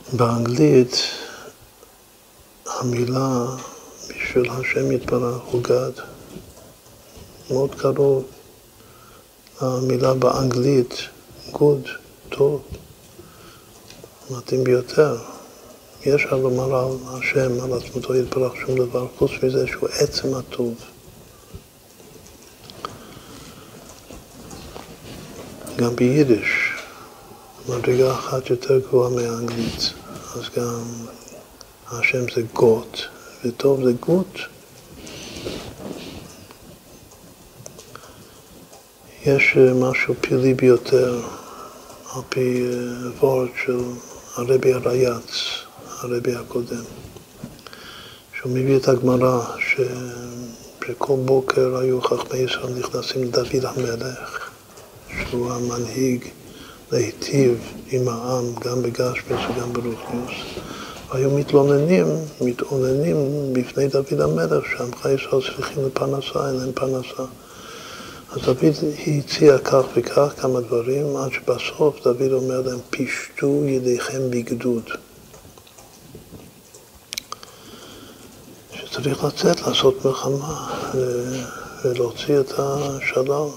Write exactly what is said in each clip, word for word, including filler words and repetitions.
באנגלית המילה בשביל השם יתברך הוא God. מאוד קרוב המילה באנגלית good, טוב, מתאים ביותר. יש על לומר על השם, על עצמתו יתברך שום דבר, חוץ מזה שהוא עצם הטוב. גם ביידיש, מדרגה אחת יותר גבוהה מהאנגלית, אז גם השם זה גוט, וטוב זה גוט. יש משהו פלאי ביותר, על פי וורד של הרבי הרייץ, הרבי הקודם, שהוא מביא את הגמרא, ש... שכל בוקר היו חכמי ישראל נכנסים לדוד המלך, שהוא המנהיג להיטיב עם העם, גם בגשמיס וגם ברוחניוס. והיו מתלוננים, מתאוננים בפני דוד המלך, שעמך ישראל צריכים לפרנסה, אין להם פרנסה. אז דוד הציע כך וכך כמה דברים, עד שבסוף דוד אומר להם, פשטו ידיכם בגדוד. שצריך לצאת, לעשות מלחמה, ולהוציא את השלל.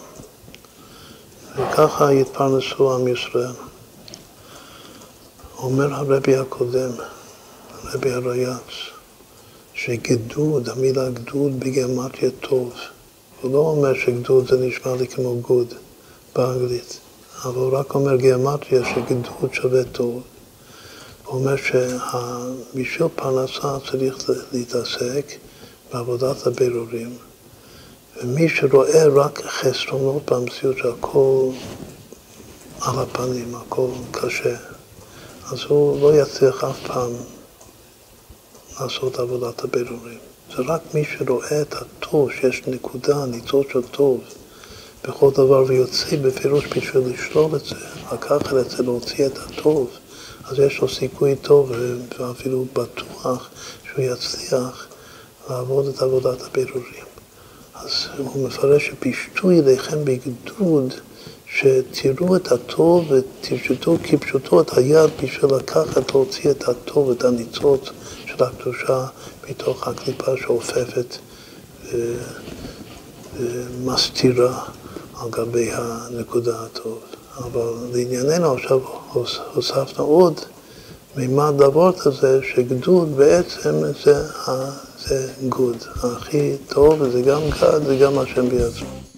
וככה יתפרנסו עם ישראל. אומר הרבי הקודם, הרבי הרייץ, שגדוד, המילה גדוד בגימטריה טוב. הוא לא אומר שגדוד זה נשמע לי כמו גוד באנגלית, אבל הוא רק אומר גימטריה שגדוד שווה טוב. הוא אומר שבשביל פרנסה צריך להתעסק בעבודת הבירורים. ומי שרואה רק חסרונות במציאות שהכל על הפנים, הכל קשה, אז הוא לא יצליח אף פעם לעשות עבודת הבירורים. זה רק מי שרואה את הטוב, שיש נקודה, ניצוץ של טוב בכל דבר ויוצא בפירוש בשביל לשלול את זה, לקחת את זה, להוציא את הטוב, אז יש לו סיכוי טוב ואפילו בטוח שהוא יצליח לעבוד את עבודת הבירורים. אז הוא מפרש שפשטו ידיכם בגדוד, שתראו את הטוב ותפשטו כפשוטו את היד בשביל לקחת, להוציא את הטוב, את הניצוץ של הקדושה מתוך הקליפה שעופפת ומסתירה על גבי הנקודה הטוב. אבל לענייננו עכשיו הוספנו עוד מימד לוורט הזה, שגדוד בעצם זה, זה גוד, הכי טוב, וזה גם גד, זה גם השם בעצמו.